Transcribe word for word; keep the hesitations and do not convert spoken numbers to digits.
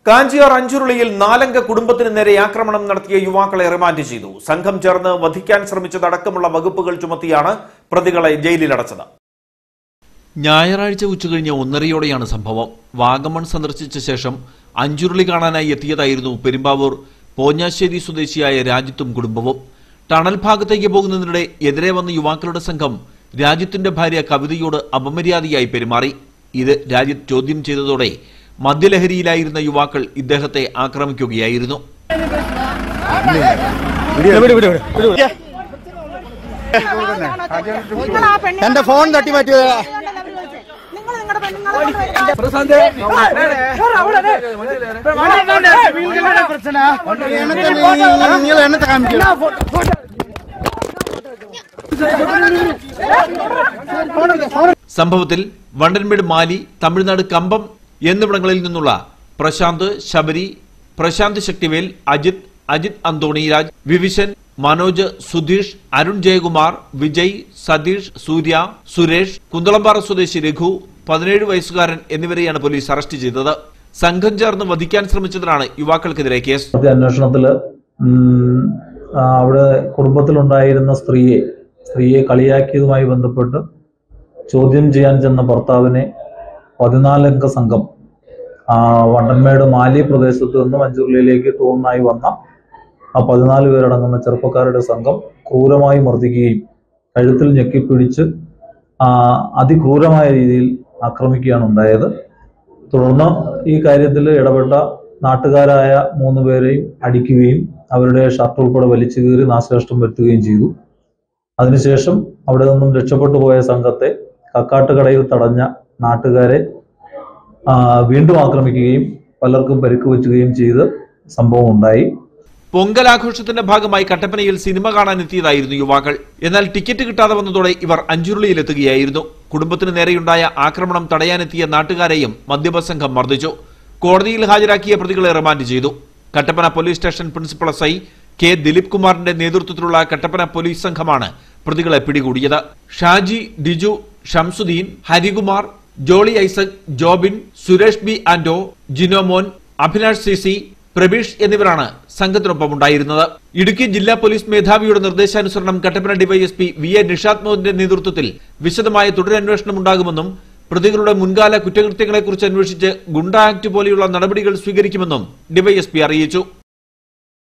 കാഞ്ചിയാർ അഞ്ചുരുളിയിൽ നാലംഗ കുടുംബത്തിന് നേരെ ആക്രമണം നടത്തിയ യുവാക്കളെ റിമാൻഡ് ചെയ്തു. സംഘം ചേർന്ന് വധിക്കാൻ ശ്രമിച്ചതടക്കമുള്ള വകുപ്പുകൾ ചുമത്തിയാണ് പ്രതികളെ ജയിലിലടച്ചത്. ഞായറാഴ്ച ഉച്ചകഴിഞ്ഞ് ഒന്നരയോടെയാണ് സംഭവം. വാഗമൺ സന്ദർശിച്ച ശേഷം അഞ്ചുരുളി കാണാനായി എത്തിയതായിരുന്നു പെരുമ്പാവൂർ പോഞ്ഞാശ്ശേരി സ്വദേശിയായ രാജിത്തും കുടുംബവും. ടണൽ ഭാഗത്തേക്ക് പോകുന്നതിനിടെ എതിരെ വന്ന യുവാക്കളുടെ സംഘം രാജിത്തിന്റെ ഭാര്യ കവിതയോട് അപമര്യാദയായി പെരുമാറി. ഇത് രാജിത്ത് ചോദ്യം ചെയ്തതോടെ മദ്യലഹരിയിലായിരുന്ന യുവാക്കൾ ഇദ്ദേഹത്തെ ആക്രമിക്കുകയായിരുന്നു. എന്റെ ഫോൺ തട്ടി മാറ്റിയ സംഭവത്തിൽ വണ്ടൻമേട് മാലി, തമിഴ്നാട് കമ്പം എന്നിവിടങ്ങളിൽ നിന്നുള്ള പ്രശാന്ത്, ശബരി, പ്രശാന്ത് ശക്തിവേൽ, അജിത്, അജിത് അന്തോണിരാജ്, വിവിശൻ, മനോജ്, സുധീഷ്, അരുൺ ജയകുമാർ, വിജയ്, സതീഷ്, സൂര്യ, സുരേഷ്, കുന്തളംപാറ സ്വദേശി രഘു, പതിനേഴ് വയസ്സുകാരൻ എന്നിവരെയാണ് പോലീസ് അറസ്റ്റ് ചെയ്തത്. സംഘം ചേർന്ന് വധിക്കാൻ ശ്രമിച്ചതിനാണ് യുവാക്കൾക്കെതിരെ കേസ്. അന്വേഷണത്തില് അവിടെ കുടുംബത്തിലുണ്ടായിരുന്ന സ്ത്രീയെ സ്ത്രീയെ കളിയാക്കിയതുമായി ബന്ധപ്പെട്ട് ചോദ്യം ചെയ്യാൻ ചെന്ന ഭർത്താവിനെ പതിനാലംഗ സംഘം വണ്ടൻമേട് മാലി പ്രദേശത്ത് നിന്നും അഞ്ചുരുളിയിലേക്ക് ടൂറിനായി വന്ന ആ പതിനാല് പേരടങ്ങുന്ന ചെറുപ്പക്കാരുടെ സംഘം ക്രൂരമായി മർദ്ദിക്കുകയും കഴുത്തിൽ ഞെക്കിപ്പിടിച്ച് അതിക്രൂരമായ രീതിയിൽ ആക്രമിക്കുകയാണ് ഉണ്ടായത്. തുടർന്ന് ഈ കാര്യത്തിൽ ഇടപെട്ട നാട്ടുകാരായ മൂന്ന് പേരെയും അടിക്കുകയും അവരുടെ ഷർട്ട് ഉൾപ്പെടെ വലിച്ചു കീറി നാശനഷ്ടം വരുത്തുകയും ചെയ്തു. അതിനുശേഷം അവിടെ നിന്നും രക്ഷപ്പെട്ടു പോയ സംഘത്തെ കക്കാട്ടുകടയിൽ തടഞ്ഞ നാട്ടുകാരെ വീണ്ടും ആക്രമിക്കുകയും പലർക്കും പരിക്ക് വെച്ചുകയും ചെയ്ത് സംഭവം ഉണ്ടായി. പൊങ്കൽ ആഘോഷത്തിന്റെ ഭാഗമായി കട്ടപ്പനയിൽ സിനിമ കാണാനെത്തിയതായിരുന്നു യുവാക്കൾ. എന്നാൽ ടിക്കറ്റ് കിട്ടാതെ വന്നതോടെ ഇവർ അഞ്ചുരുളിയിലെത്തുകയായിരുന്നു. കുടുംബത്തിന് നേരെയുണ്ടായ ആക്രമണം തടയാനെത്തിയ നാട്ടുകാരെയും മദ്യപ സംഘം മർദ്ദിച്ചു. കോടതിയിൽ ഹാജരാക്കിയ പ്രതികളെ റിമാൻഡ് ചെയ്തു. Kattappana police station principal S I K Dileep കുമാറിന്റെ നേതൃത്വത്തിലുള്ള കട്ടപ്പന പോലീസ് സംഘമാണ് പ്രതികളെ പിടികൂടിയത്. Shaji, Diju, Shamsuddin, Harikumar, Jolly Isaac, Jobin, Suresh B Anto, Jinomon, Abhilash C C, Prabeesh എന്നിവരാണ് സംഘത്തിനൊപ്പം ഉണ്ടായിരുന്നത്. ഇടുക്കി ജില്ലാ പോലീസ് മേധാവിയുടെ നിർദ്ദേശാനുസരണം കട്ടപ്പന ഡിവൈഎസ്പി വി എ നിഷാദ് മോഹന്റെ നേതൃത്വത്തിൽ വിശദമായ തുടരന്വേഷണം ഉണ്ടാകുമെന്നും പ്രതികളുടെ മുൻകാല കുറ്റകൃത്യങ്ങളെക്കുറിച്ച് അന്വേഷിച്ച് ഗുണ്ട ആക്ട് പോലെയുള്ള നടപടികൾ സ്വീകരിക്കുമെന്നും ഡിവൈഎസ്പി അറിയിച്ചു.